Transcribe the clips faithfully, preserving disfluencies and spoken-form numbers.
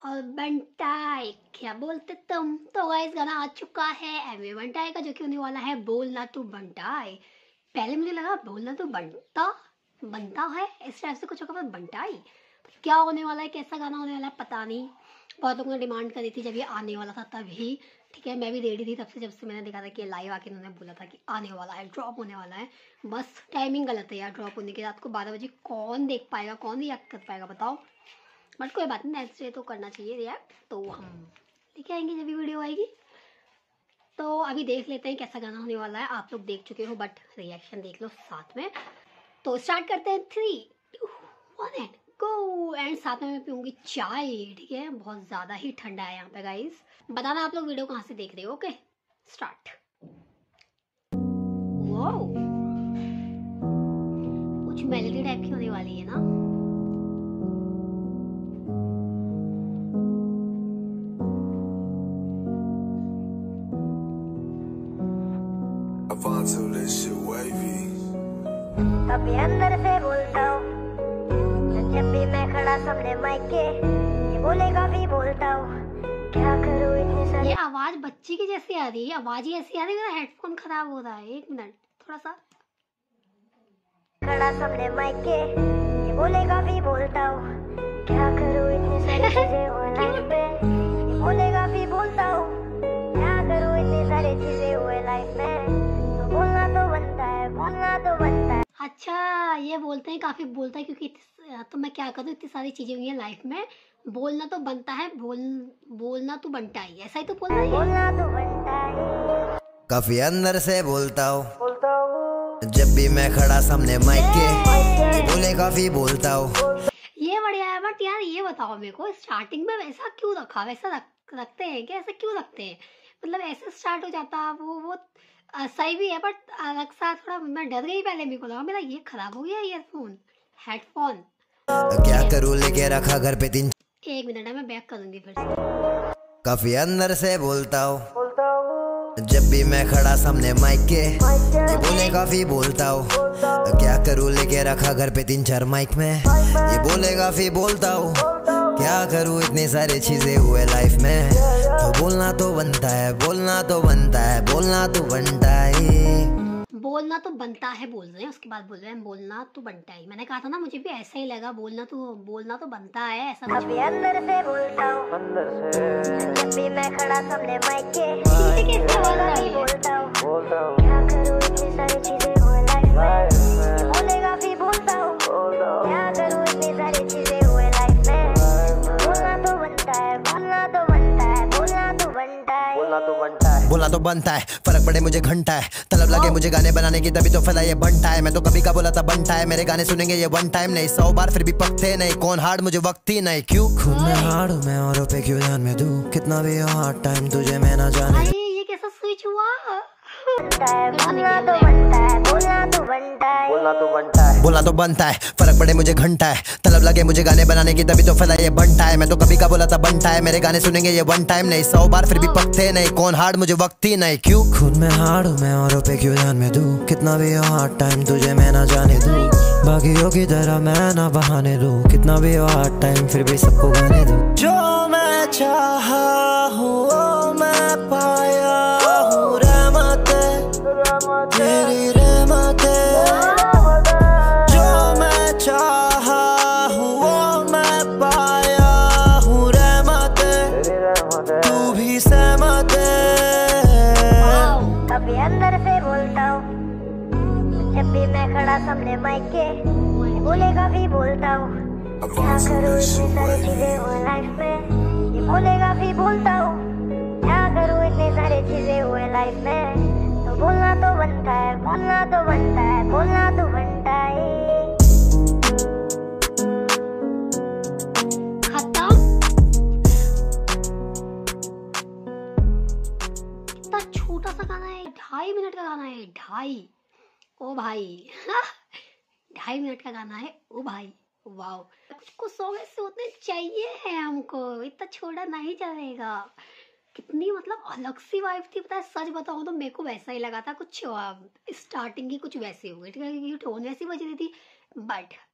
और बंटाई क्या बोलते तुम। तो गाइस गाना आ चुका है एमवे बंटाई का, जो कि होने वाला है बोलना तू बंटाई। पहले मुझे लगा बोलना तो बनता बनता है, इस टाइप से कुछ होगा, पर बंटाई क्या होने वाला है, कैसा गाना होने वाला है पता नहीं। बहुत लोगों ने डिमांड करी थी जब ये आने वाला था तभी, ठीक है। मैं भी रेडी थी तब से, जब से मैंने देखा था कि लाइव आके उन्होंने बोला था कि आने वाला है, ड्रॉप होने वाला है। बस टाइमिंग गलत है यार, ड्रॉप होने के रात को बारह बजे कौन देख पाएगा, कौन रिएक्ट कर पाएगा बताओ। बट कोई बात नहीं, नेक्स्ट डे तो करना चाहिए रिएक्ट, तो हम लेके आएंगे जब भी वीडियो आएगी। तो अभी देख लेते हैं कैसा गाना होने वाला है। आप लोग देख चुके हो बट रिएक्शन देख लो साथ में। तो स्टार्ट करते हैं, three two one and go. And साथ में मैं पीऊंगी चाय, ठीक है। बहुत ज़्यादा ही ठंडा है यहाँ पे गाइस। बताना आप लोग वीडियो कहाँ से देख रहे हो। Okay start. वाओ, कुछ मेलोडी टाइप की होने वाली है ना। कभी अंदर से बोलता हूँ जब भी मैं खड़ा सामने माइक के, ये बोलेगा भी बोलता हूँ क्या करूँ इतनी सारी। ये आवाज बच्ची की जैसी आ रही है, आवाज ही ऐसी आ रही है। मेरा हेडफोन खराब हो रहा है, एक मिनट थोड़ा सा। खड़ा सामने माइक के, ये बोलेगा भी बोलता हूँ क्या करूँ इतनी सारी चीजें हुए लाइफ में। ये बोलेगा भी बोलता हूँ क्या करूँ इतनी सारी चीजें हुए लाइफ में। तो बोलना तो बनता है, बोलना तो बनता है। अच्छा ये बोलते हैं काफी बोलता है, क्योंकि तो मैं क्या करूँ, इतनी सारी चीजें हुई है लाइफ में, बोलना तो बनता है, बोल बोलना तो बनता ही, ऐसा ही तो बोल रहा है। बोलना तो बनता है, काफी अंदर से बोलता हूँ जब भी मैं खड़ा सामने माइक के, ये बोले काफी बोलता हूँ। ये बढ़िया है। बट यार ये बताओ मेरे को, स्टार्टिंग में वैसा क्यों रखा, वैसा रख, रखते हैं क्या, ऐसा क्यों रखते हैं। मतलब ऐसे स्टार्ट हो जाता वो वो आ, सही भी है, बट अलग सा थोड़ा मैं डर गई पहले। मेरे को लगा मेरा ये खराब हो गया ईयरफोन हेडफोन। क्या करूँ लेके रखा घर पे तीन। एक मिनट है, मैं बैक करूंगी फिर से। काफी अंदर से बोलता हूँ जब भी मैं खड़ा सामने माइक के, ये बोले काफी बोलता हूँ। क्या करूँ लेके रखा घर पे तीन चार माइक में, ये बोले काफी बोलता हूँ क्या करूँ इतनी सारी चीजें हुए लाइफ में। तो बोलना तो बनता है, बोलना तो बनता है, बोलना तो बनता है। बोलना तो बनता है बोल रहे हैं, उसके बाद बोल रहे हैं बोलना तो बनता है। मैंने कहा था ना, मुझे भी ऐसा ही लगा, बोलना तो बोलना तो बनता है ऐसा कुछ। कभी अंदर से बोलता हूँ अंदर से, जब भी मैं खड़ा सामने माइक के, पीछे कैसे आवाज आ रही है। बोलता हूँ क्या करूँ इतनी सारी चीजें हुए लाइफ में। बोलेगा भी बोलता हूँ क्या करूँ इतनी सारी चीजें हुए लाइफ में। बोलना तो बनता है, बोलना तो बनता है, बोलना तो बनता है, बोलना तो बनता है, बोलना तो बनता है। फर्क पड़े मुझे घंटा है, तलब लगे मुझे गाने बनाने की, तभी तो फैला ये बनता है। मैं तो कभी का बोला था बनता है, मेरे गाने सुनेंगे ये वन टाइम नहीं, सौ बार फिर भी पकते नहीं। कौन हार्ड मुझे वक्त ही नहीं, क्यों खुद में हार्ड हूँ मैं, औरों पे क्यों ध्यान में दूं। कितना भी हो हार्ड टाइम तुझे मैं ना जाने। अरे ये कैसा स्विच हुआ। बनता है, बोलना तो बनता है, बोलना तो बनता है, बोलना तो बनता है, बोलना तो बनता है। फर्क पड़े मुझे घंटा है, तलब लगे मुझे गाने बनाने की, तभी तो फैला ये बनता है। मैं तो कभी का बोला था बनता है, मेरे गाने सुनेंगे ये वन टाइम नहीं, सौ बार फिर भी पकते नहीं। कौन हार्ड मुझे वक्त ही नहीं, क्यों खुद में हार्ड हूँ मैं, औरों पे क्यों ध्यान में दूं। कितना भी हो हार्ड टाइम तुझे मैं ना जाने दूं, बाकियों की तरह मैं ना बहाने दूं। कितना भी हो हार्ड टाइम फिर भी सबको गाने दूं। जो मैं चाहा हूँ वो मैं पाया हूँ, रहमतें तेरी रहमतें। जो मैं चाहा हूँ वो मैं पाया हूँ, रहमतें तू भी सहमत है। कभी अंदर से बोलता हूँ जब भी मैं खड़ा सामने माइक के, ये बोलेगा भी बोलता हूँ क्या करूँ इतनी सारी चीजें हुए लाइफ में। ये बोलेगा भी बोलता हूँ क्या करूँ इतनी सारी चीजें हुए लाइफ में। तो बोलना तो बनता है, बोलना तो बनता है, बोलना तो बनता है। खत्म। इतना छोटा सा गाना है, ढाई मिनट का गाना है, ढाई। ओ भाई ढाई मिनट का गाना है ओ भाई, वाओ। कुछ कुछ सॉन्ग ऐसे होते चाहिए है हमको, इतना छोटा नहीं चलेगा। कितनी मतलब अलग सी वाइब थी, पता है सच बताऊं तो मेरे को वैसा ही लगा था, कुछ स्टार्टिंग की कुछ वैसे हो गई, ठीक है, क्योंकि टोन वैसी बज रही थी। बट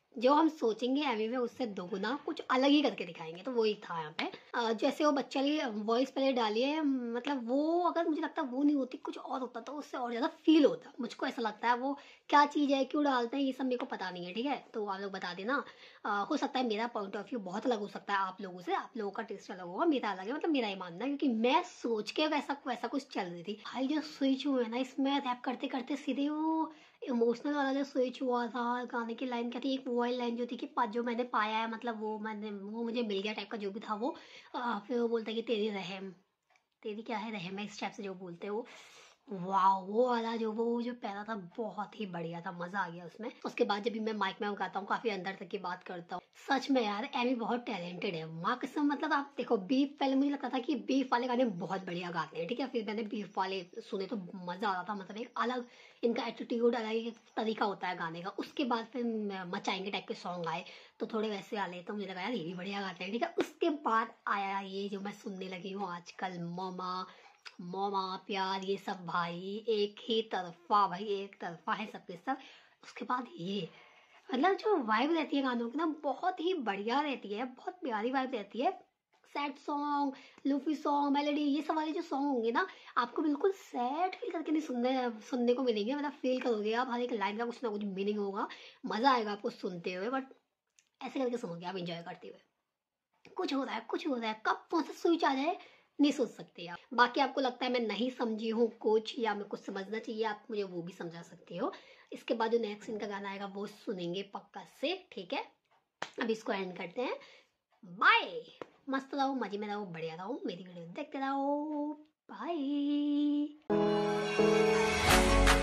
जो हम सोचेंगे एमी में उससे दोगुना कुछ अलग ही करके दिखाएंगे। तो वही था यहाँ पे। अ, जैसे वो बच्चा लिए वॉइस पहले डाली है, मतलब वो अगर मुझे लगता है वो नहीं होती कुछ और होता तो उससे और ज़्यादा फील होता। मुझको ऐसा लगता है वो क्या चीज़ है, क्यों डालते हैं, ये सब मेरे को पता नहीं है, ठीक है। तो आप लोग बता देना। अ, हो सकता है मेरा पॉइंट ऑफ व्यू बहुत अलग हो सकता है आप लोगों से, आप लोगों का टेस्ट अलग होगा, मेरा अलग है, मतलब मेरा ही मानना है, क्योंकि मैं सोच के वैसा वैसा कुछ चल रही थी। भाई जो स्विच हुए ना इसमें रैप करते करते सीधे वो इमोशनल वाला जो स्विच हुआ था, गाने की लाइन क्या थी, एक वो वाली लाइन जो थी कि पा- जो मैंने पाया है, मतलब वो मैंने वो मुझे मिल गया टाइप का जो भी था वो। आ, फिर वो बोलता है कि तेरी रहम, तेरी क्या है रहम है, इस टाइप से जो बोलते हैं वो। वाह, वो वाला जो वो जो पहला था बहुत ही बढ़िया था, मजा आ गया उसमें। उसके बाद जब भी मैं माइक में गाता हूँ काफी अंदर तक की बात करता हूँ, सच में यार एमी बहुत टैलेंटेड है, माँ कसम। मतलब आप देखो बीफ, पहले मुझे लगता था कि बीफ वाले गाने बहुत बढ़िया गाते हैं, ठीक है, फिर मैंने बीफ वाले सुने तो मजा आ रहा था, मतलब एक अलग इनका एटीट्यूड, अलग एक तरीका होता है गाने का। उसके बाद फिर मचाएंगे टाइप के सॉन्ग आए तो थोड़े वैसे वाले, तो मुझे लगा यार ये भी बढ़िया गाते हैं, ठीक है। उसके बाद आया ये जो मैं सुनने लगी हूँ आजकल, मोमा मोमा प्यार, ये सब भाई एक ही तरफा, भाई एक तरफा है सबके सब। उसके बाद ये मतलब जो वाइब रहती है गानों की ना बहुत ही बढ़िया रहती है, बहुत प्यारी वाइब रहती है। Sad song, lofi song, melody, ये सब वाले जो सॉन्ग होंगे ना आपको बिल्कुल सैड फील करके नहीं सुनने सुनने को मिलेंगे, मतलब फील करोगे आप, हर एक लाइन का कुछ ना कुछ मीनिंग होगा, मजा आएगा आपको सुनते हुए, बट ऐसे करके सुनोगे आप एंजॉय करते हुए। कुछ हो रहा है कुछ हो रहा है, कब कौन सा स्विच आ जाए नहीं सोच सकते आप। बाकी आपको लगता है मैं नहीं समझी हूँ कुछ, या मैं कुछ समझना चाहिए, आप मुझे वो भी समझा सकते हो। इसके बाद जो नेक्स्ट इनका गाना आएगा वो सुनेंगे पक्का से, ठीक है। अब इसको एंड करते हैं, बाय। मस्त रहो, मजे में रहो, बढ़िया रहो, मेरी वीडियो देखते रहो, बाय।